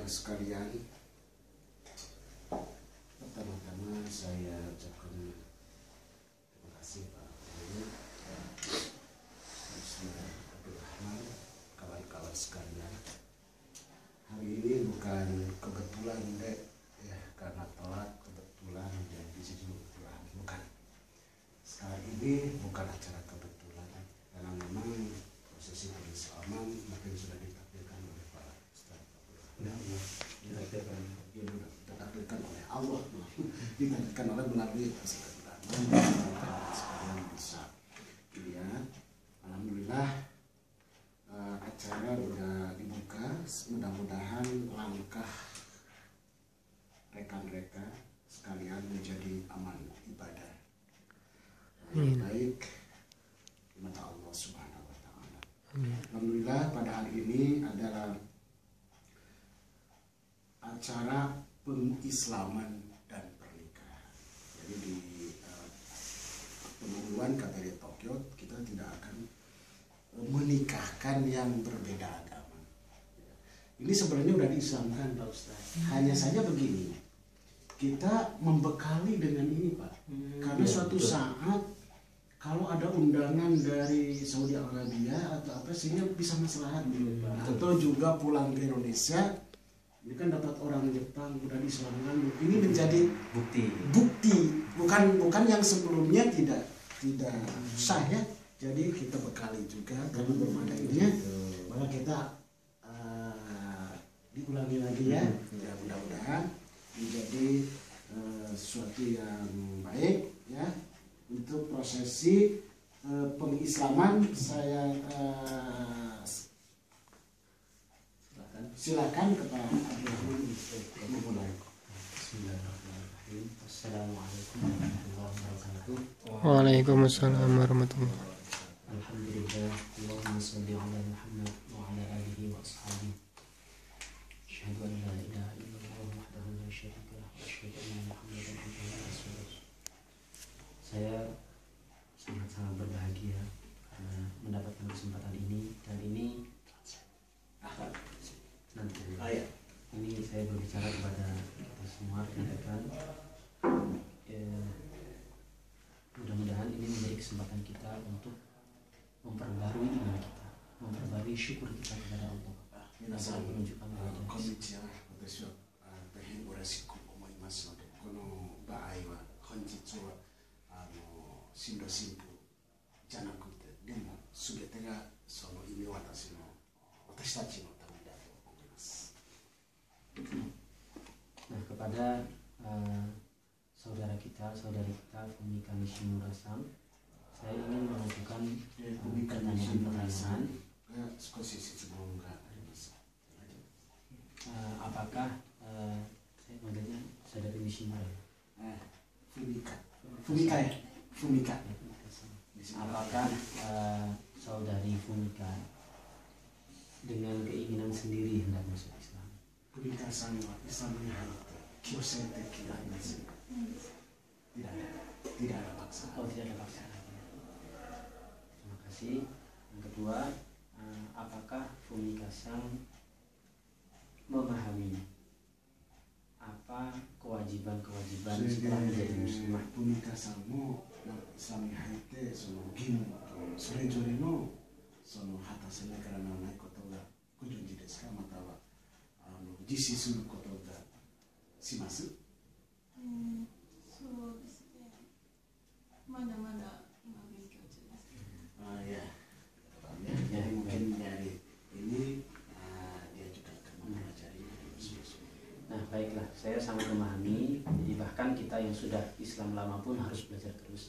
sekalian, pertama-tama saya ucapkan terima kasih Pak Gubernur, Saudara Abdul Rahman, kawan-kawan sekalian. Hari ini bukan kebetulan ya, karena telat kebetulan dan di sini kebetulan, bukan. Sekarang ini bukan acara kebetulan, karena memang prosesi pengislaman mungkin sudah ditakdirkan oleh para Ustaz Abdul Rahman. Ditakdirkan oleh Allah, ditakdirkan oleh melalui sekalian bisa lihat. Alhamdulillah acara sudah dibuka. Mudah-mudahan langkah rekan-rekan sekalian menjadi aman ibadah baik di mata Allah Subhanahu wa Ta'ala. Alhamdulillah pada hari ini adalah acara pengislaman dan pernikahan. Jadi di pengumuman KBRI Tokyo kita tidak akan menikahkan yang berbeda agama. Ini sebenarnya sudah diislamkan Pak Ustaz. Hanya saja begini, kita membekali dengan ini Pak. Karena suatu saat kalau ada undangan dari Saudi Arabia atau apa sehingga bisa maslahat atau juga pulang ke Indonesia. Ini kan dapat orang Jepang udah diislamkan, ini menjadi bukti, bukan yang sebelumnya tidak sah ya. Jadi kita bekali juga karena belum ada ininya, maka kita diulangi lagi ya. Ya mudah-mudahan menjadi sesuatu yang baik ya untuk prosesi pengislaman. Saya silakan kepada Abdul Rahman memulai. Bismillahirrahmanirrahim. Assalamualaikum warahmatullahi wabarakatuh. Waalaikumsalam warahmatullahi wabarakatuh. Alhamdulillah. Allahumma sholli ala Muhammad wa ala alihi wa ashabihi. Asyhadu an la ilaha illallah wahdahu la syarika lahu wa asyhadu anna Muhammadan abduhu wa rasuluh. Saya sangat-sangat berbahagia karena mendapatkan kesempatan ini, dan ini ini saya berbicara kepada kita semua rekan-rekan. Mudah-mudahan ini menjadi kesempatan kita untuk memperbarui iman kita, memperbarui syukur kita kepada Allah. Kita menunjukkan konnichiwa, watashi wa dahen urashiku omoimasu node, kono baai wa honjitsu wa shindo shimpu janakute demo subete ga sono imi watashi tachi no tame da to omoimasu. Nah, kepada saudari kita Fumika Nishimura-san, saya ingin mengajukan pertanyaan. Apakah saya manggilnya saudari Nishimura? Fumika. Apakah saudari Fumika dengan keinginan sendiri hendak masuk Islam? Fumika-san wa Islam kiyosete kiraimasu. Tidak ada paksaan. Oh, tidak ada paksaan. Terima kasih. Yang kedua, apakah Fumika-san memahami apa kewajiban setelah menjadi muslimah? Fumika-san mo Islam ni haite sono gimu sorejore no sono hatase nakara nanai koto ga gojunji desu ka, mata wa jishi suru koto ga shimasu? そうですね。まだまだ今勉強中です。 Ya, jadi mungkin dari ini dia juga akan mempelajari. Nah, baiklah, saya sangat memahami. Jadi bahkan kita yang sudah Islam lama pun harus belajar terus.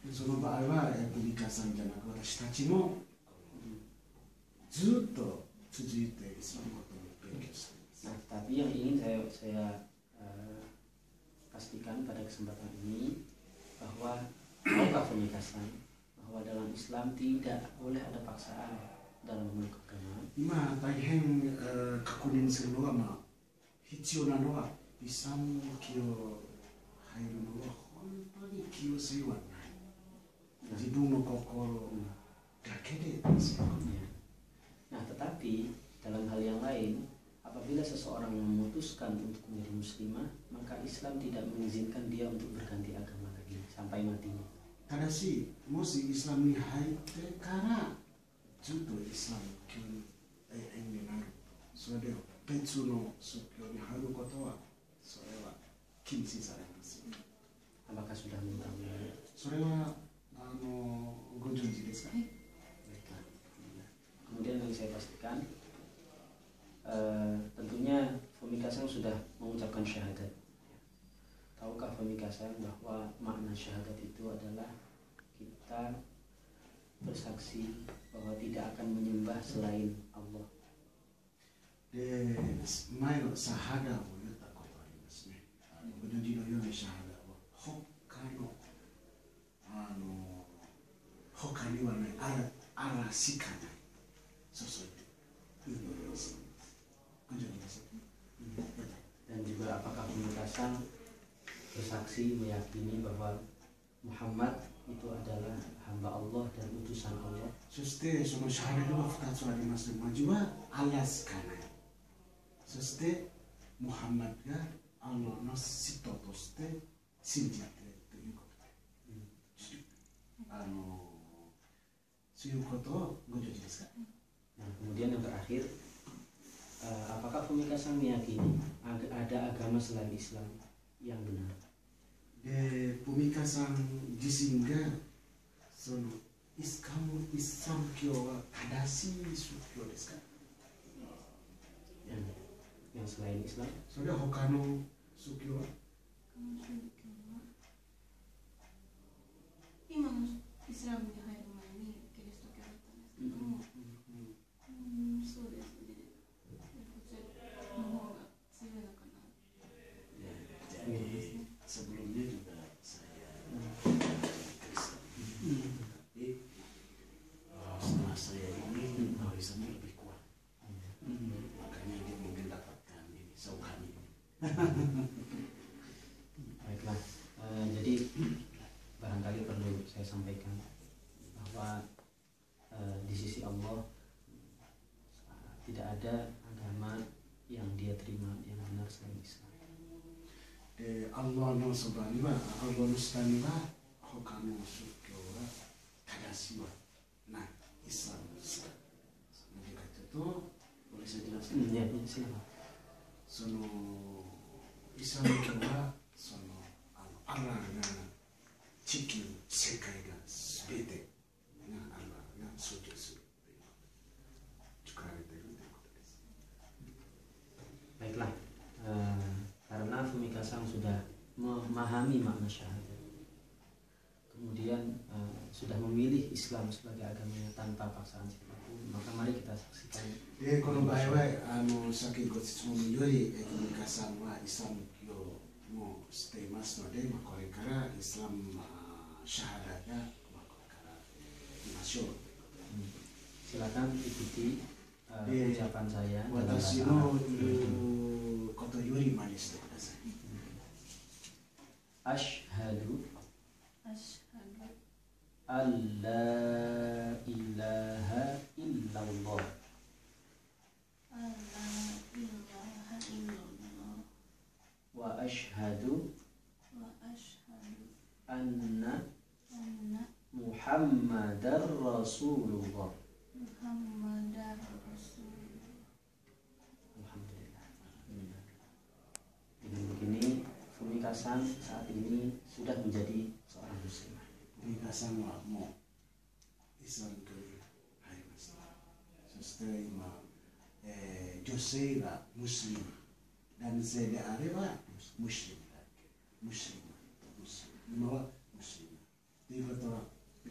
Nah, tapi yang ingin saya pastikan pada kesempatan ini bahwa maukah Fumika-san bahwa dalam Islam tidak boleh ada paksaan dalam memeluk agama. Ima taihen kakunin suru no wa hitsuyou na no wa Islam kyo hairu no wa hontoni kiyosei wa nai. Jibun no kokoro dake de. Nah, tetapi dalam hal yang lain, apabila apabila seseorang memutuskan untuk menjadi muslimah, maka Islam tidak mengizinkan dia untuk berganti agama lagi sampai matinya. Tadashi moshi Islam ni haitte kara juto Islam kyo ni naru. Sore de betsu no sukyo ni haru koto wa sore wa kinshi saremasu. Apakah sudah mengetahui? Sore wa gojonji desu ka? Baiklah. Kemudian yang saya pastikan, tentunya Fumika-san sudah mengucapkan syahadat. Tahukah Fumika-san bahwa makna syahadat itu adalah kita bersaksi bahwa tidak akan menyembah selain Allah. De mai no shahada wo yutta koto arimasu ne. Gojonji no yone shahada wa hokka no hokka ni wa nai ara shika nai. Sosoite. Gojonji desu. Dan juga apakah Fumika-san bersaksi meyakini bahwa Muhammad itu adalah hamba Allah dan utusan Allah. そしてそのシャハダは2つあります。まずはアラしかない。そしてムハンマドがアラの使徒として信じているということで、そういうことをご存知ですか？ Nah, kemudian yang terakhir, apakah Fumika-san meyakini ada agama selain Islam yang benar? で、フミカさん自身がそのイスラム教は正しい宗教ですか？ Yang selain Islam? それは他の宗教は？ 今のイスラムに入る前にキリスト教だったんですけども、そうですね。こちらの方が強いのかな。 Jadi sebelumnya juga saya Kristen, tapi setelah saya ini warisannya lebih kuat, makanya dia mungkin dapatkan ini sauhan ini. Baiklah, jadi barangkali perlu saya sampaikan bahwa di sisi Allah tidak ada agama yang dia terima yang benar selain Islam. で、アッラーのそばには、アッラーの下には他の宗教は正しいはない。イスラムですか。なぜかというと、boleh saya jelaskan? Ya, silakan. そのイスラム教はそのアラーが地球世界が全てがアラーが創造するという作られているということです。 Baiklah, karena Fumika-san sudah memahami makna syahadat, kemudian sudah memilih Islam sebagai agamanya tanpa paksaan siapapun, maka mari kita saksikan. で、この場合はさっきご質問よりフミカさんはイスラム教もしていますので、これからイスラムシャハダがこれから見ましょう。 Silakan ikuti ucapan saya dalam 私 bahasa の Arab. 言うことより真似してください。 Ashhadu Asyhadu an la ilaha illallah an la ilaha illallah wa ashhadu wa asyhadu anna anna Muhammadar Rasulullah. Muhammadar Rasulullah. Alhamdulillah. Dengan begini Fumika-san saat ini sudah menjadi seorang muslimah. フミカさんはもうイスラム教に入りました。そして今、女性がムスリム、男性であればムスリムだけ。ムスリム、今はムスリム。ということは、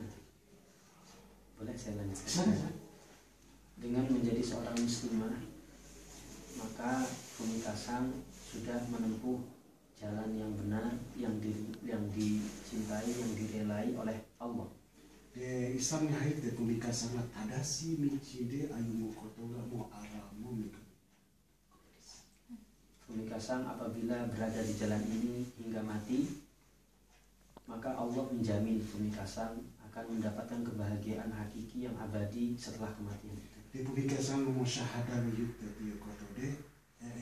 Boleh saya lanjutkan? Sana. Dengan menjadi seorang muslimah, maka Fumika-san sudah menempuh jalan yang benar, yang dicintai, yang direlai oleh Allah. で、イスラムに入ってフミカさんが正しい道で歩むことがもうアラーも認めることです。 Fumika-san apabila berada di jalan ini hingga mati, maka Allah menjamin Fumika-san akan mendapatkan kebahagiaan hakiki yang abadi setelah kematian itu. で、フミカさんもシャハダを言ったということで、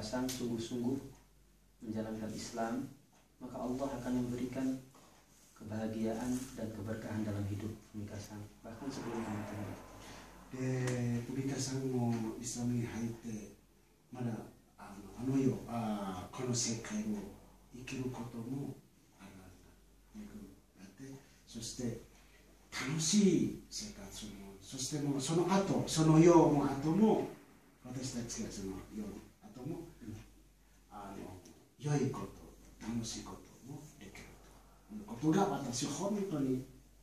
Kasang sungguh-sungguh menjalankan Islam, maka Allah akan memberikan kebahagiaan dan keberkahan dalam hidup Fumi Kasang bahkan sebelum kematian. で海川さんもイスラムに入ってまだこの世界を生きることもあるんだ。そして楽しい生活も、そしてもうその後、その世の後も私たちがその世の後も良いこと、楽しいこともできるということが私本当に、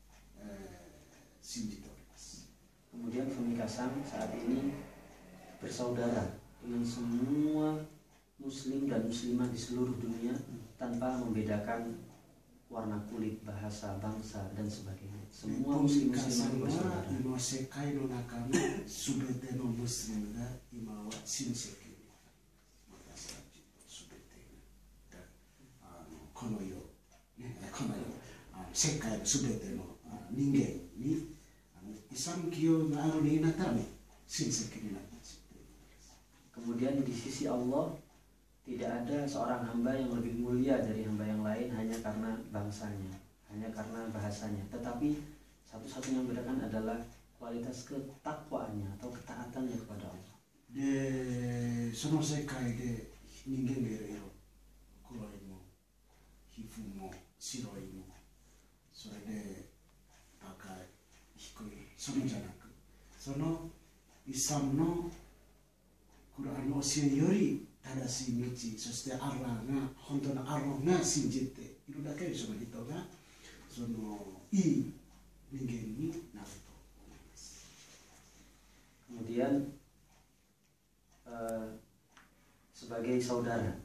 信じております。 Kemudian Fumi Kasang saat ini bersaudara dengan semua muslim dan muslimah di seluruh dunia tanpa membedakan warna kulit, bahasa, bangsa dan sebagainya. Semua muslim muslimah bersaudara. 今世界の中のすべてのムスリムが今は親戚に私たちとすべてがこの世、この世界のすべての人間にイスラム教があるになったら親戚になった。 Kemudian di sisi Allah tidak ada seorang hamba yang lebih mulia dari hamba yang lain hanya karena bangsanya, hanya karena bahasanya. Tetapi satu-satunya yang membedakan adalah kualitas ketakwaannya atau ketaatannya kepada Allah. でその世界で人間がいろいろ黒いも皮膚も白いもそれで高い低いそのじゃなくそのイスラムのクランの教えより正しい道そしてアラーが本当のアラーが信じているだけでその人がそのいい人間になると思います。 Kemudian sebagai saudara,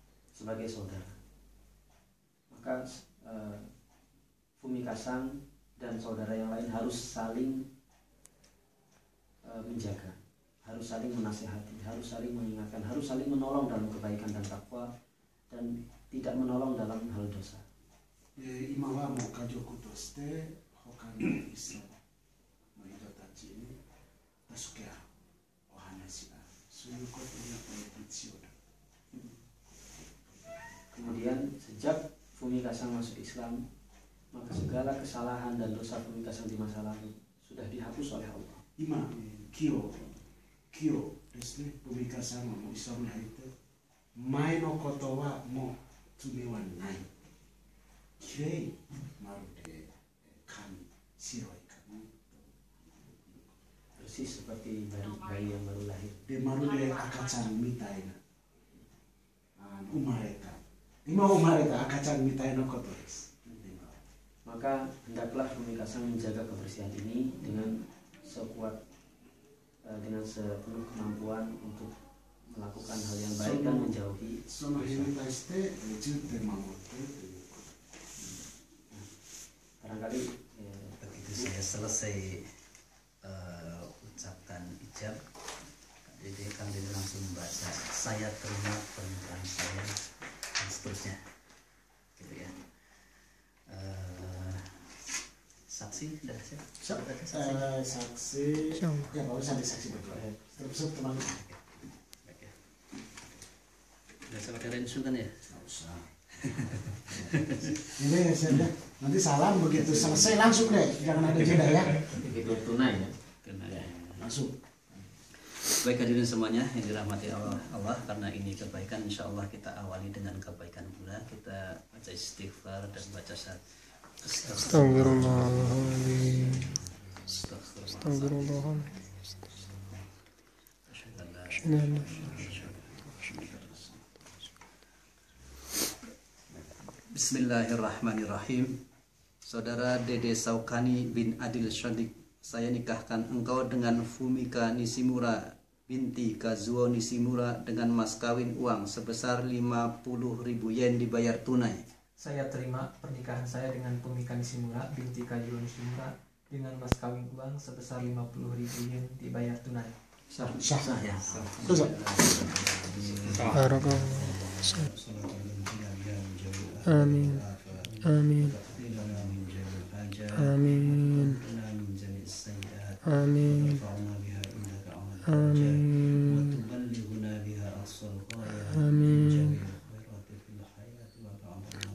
maka Fumi Kasang dan saudara yang lain harus saling menjaga, harus saling menasihati, harus saling mengingatkan, harus saling menolong dalam kebaikan dan takwa dan tidak menolong dalam hal dosa. 今はもう家族として他のイスラムの人たちに助け合う、お話し合う、そういうことが必要だ。 Kemudian sejak Fumi Kasang masuk Islam, maka segala kesalahan dan dosa Fumi Kasang di masa lalu sudah dihapus oleh Allah. 今、清ですね、フミカさんはもうイスラムに入って前のことはもう罪はない。きれい、まるで髪、白い髪。 Persis seperti bayi yang baru lahir. で、まるで赤ちゃんみたいな生まれた。今生まれた赤ちゃんみたいなことです。 Maka hendaklah Fumi Kasang menjaga kebersihan ini dengan sepenuh kemampuan untuk melakukan hal yang baik dan menjauhi その辺に対して重点守ってということ。 barangkali begitu saya selesai ucapkan ijab, jadi Kang Dede langsung membaca saya terima pernikahan saya dan seterusnya, gitu ya. Saksi sudah siap? Saksi ya baru saja saksi berdua. Terus teman. Baik ya. Sudah saudara insultan ya? Nggak usah. Ini sudah nanti salam begitu selesai langsung deh, jangan ada jeda ya. begitu tunai ya. Langsung. Baik hadirin semuanya yang dirahmati Allah, karena ini kebaikan, insya Allah kita awali dengan kebaikan pula. Kita baca istighfar dan baca syahadat. Astagfirullahaladzim. Astagfirullahaladzim. Bismillahirrahmanirrahim. Saudara Dede Saukani bin Adil Syadik, saya nikahkan engkau dengan Fumika Nishimura binti Kazuo Nishimura dengan mas kawin uang sebesar 50.000 yen dibayar tunai. Saya terima pernikahan saya dengan Fumika Nishimura binti Kazuo Nishimura dengan mas kawin uang sebesar 50.000 yen dibayar tunai. Sah ya. Barakallah. Amin. Amin. Amin. Amin. Amin.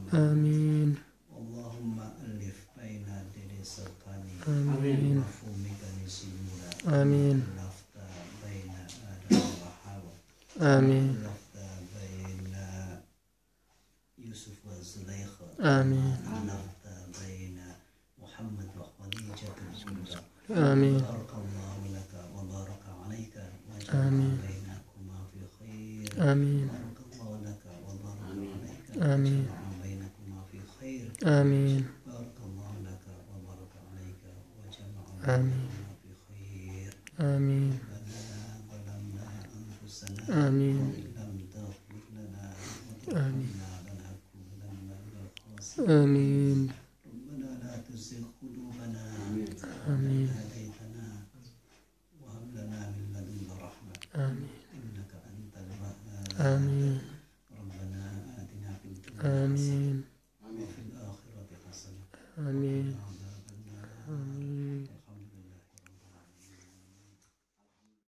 Amin. Allahumma alif baina Dede Saukani Amin. wa Fumika Nishimura. Amin. Lafta baina Adam wa Hawa. Amin. Lafta baina Yusuf wa Zulaikha. Amin. Lafta baina Muhammad wa Khadijah al-Kubra. Amin. Barakallahu laka wa baraka alayka wa Amin. jama'a bainakuma fi khair. Amin. Barakallahu laka wa baraka alayka wa Amin. jama'a bainakuma fi khair. Amin. Barakallahu laka wa baraka alayka wa jama'a Amin. bainakuma fi khair. Amin. ربنا ظلمنا أنفسنا آمين. وإن لم تغفر لنا وترحمنا لنكونن من الخاسرين. Amin. ربنا لا تزغ قلوبنا Amin. بعد إذ هديتنا وهب لنا من لدنك رحمة Amin. إنك أنت الوهاب. Amin.